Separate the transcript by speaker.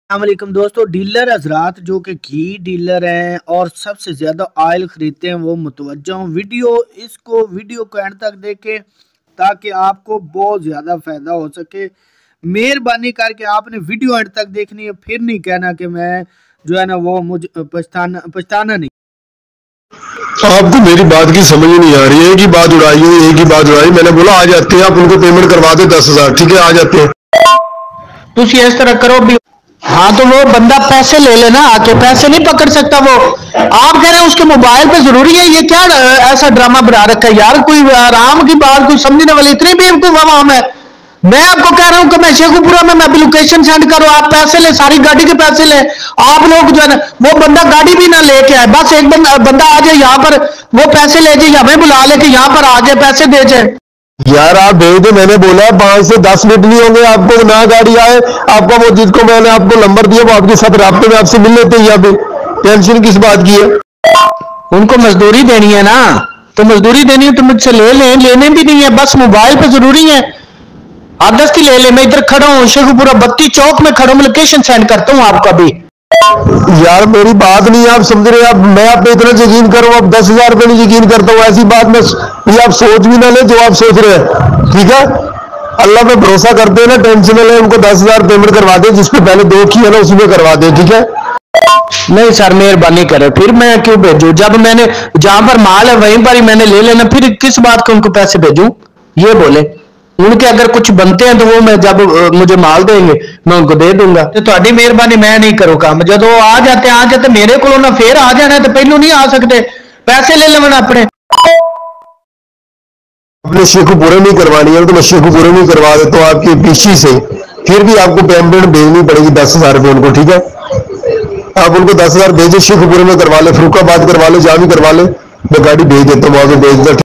Speaker 1: अस्सलामुअलैकुम दोस्तों। डीलर हजरात जो कि घी डीलर हैं और सबसे ज़्यादा ऑयल ख़रीदते हैं वो मुतवज्जा हूँ। वीडियो को एंड तक देखें ताकि आपको बहुत ज़्यादा फ़ायदा हो सके। मेहरबानी करके आपने वीडियो एंड तक देखनी है, फिर नहीं कहना कि मैं जो है ना वो मुझे पछताना नहीं।
Speaker 2: आपको मेरी बात की समझ नहीं आ रही है। एक ही बात उड़ाई। मैंने बोला आ जाते हैं, आप उनको पेमेंट करवा दे 10,000, ठीक है आ जाते हैं।
Speaker 3: तो इस तरह करो भी। हाँ तो वो बंदा पैसे ले लेना, आके पैसे नहीं पकड़ सकता वो। आप कह रहे हैं उसके मोबाइल पे जरूरी है, ये क्या ऐसा ड्रामा बना रखा है यार। कोई आराम की बात, कोई समझने वाली इतनी बेवकूफ आवाम है। मैं आपको कह रहा हूं कि मैं शेखुपुरा में, मैं लोकेशन सेंड करो, आप पैसे ले, सारी गाड़ी के पैसे ले। आप लोग जो है ना, वो बंदा गाड़ी भी ना लेके आए, बस एक बंदा आ जाए यहाँ पर, वो पैसे ले जाए, हमें बुला ले कि यहाँ पर आ जाए, पैसे दे जाए।
Speaker 2: यार आप भेज दो, मैंने बोला 5 से 10 मिनट नहीं होंगे आपको, ना गाड़ी आए आपका, वो जिसको मैंने आपको नंबर दिया वो आपके साथ राब्ते में आपसे मिल लेते हैं। यहाँ पे टेंशन किस बात की है?
Speaker 3: उनको मजदूरी देनी है ना, तो मजदूरी देनी है तो मुझसे ले लें, लेने भी नहीं है, बस मोबाइल पे जरूरी है। आप 10 की ले ले। मैं इधर खड़ा हूँ शेखुपुरा 32 चौक में खड़ा हूँ, लोकेशन सेंड करता हूँ आपका भी।
Speaker 2: यार मेरी बात नहीं आप समझ रहे, आप मैं आप पे इतना यकीन करूँ, आप 10,000 पे नहीं यकीन करता हूँ। ऐसी बात में ये आप सोच भी ना ले जो आप सोच रहे हैं, ठीक है। अल्लाह पे भरोसा करते हैं ना, टेंशन ना ले। उनको 10,000 पेमेंट करवा दे, जिसपे पहले 2 की है ना उसी में करवा दे, ठीक है।
Speaker 3: नहीं सर मेहरबानी करें, फिर मैं क्यों भेजूं? जब मैंने जहां पर माल है वहीं पर ही मैंने ले लेना, फिर किस बात को उनको पैसे भेजूं? ये बोले। उनके अगर कुछ बनते हैं तो वो मैं जब मुझे माल देंगे मैं उनको दे दूंगा। तो थोड़ी मेहरबानी, मैं नहीं करूँ काम। जब वो आ जाते मेरे को ना, फिर आ जाना है तो पहलू नहीं आ सकते, पैसे ले लेना अपने।
Speaker 2: अपने शेखुपुरे नहीं करवानी है तो मैं शेखुपुरे नहीं करवा देता हूँ आपके पीछे से। फिर भी आपको पेमेंट भेजनी पड़ेगी 10,000 रुपये उनको, ठीक है। आप उनको 10,000 भेजे, शेखुपुरे में करवा ले, फरुखाबाद करवा ले, जहाँ भी करवा ले, मैं गाड़ी भेज देता हूँ, वहां पे भेज दो।